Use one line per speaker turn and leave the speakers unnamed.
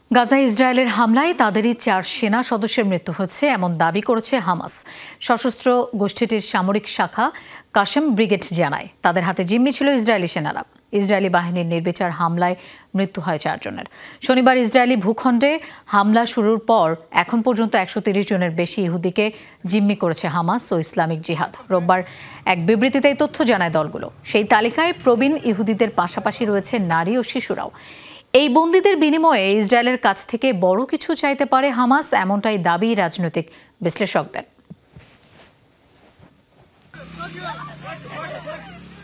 গাজায় ইসরায়েলের হামলায় তাদেরই 4 সেনা সদস্যের মৃত্যু হয়েছে এমন দাবি করেছে হামাস। সশস্ত্র গোষ্ঠীটির সামরিক শাখা কাশেম ব্রিগেড জানায়, তাদের হাতে জিম্মি ছিল ইসরায়েলি সেনারা। ইসরায়েলি বাহিনীর নির্বিচার হামলায় মৃত্যু হয় 4 জনের। শনিবার ইসরায়েলি ভূখণ্ডে হামলা শুরুর পর এখন পর্যন্ত 130 জনের বেশি ইহুদিকে জিম্মি করেছে হামাস ও ইসলামিক জিহাদ। রোববার এক বিবৃতিতে এই তথ্য জানায় দলগুলো। সেই তালিকায় প্রবীণ ইহুদিদের পাশাপাশি রয়েছে নারী ও শিশুরাও। এই বন্দীদের বিনিময়ে ইসরায়েলের কাছ থেকে বড় কিছু চাইতে পারে হামাস, এমনটাই দাবি রাজনৈতিক বিশ্লেষকদের।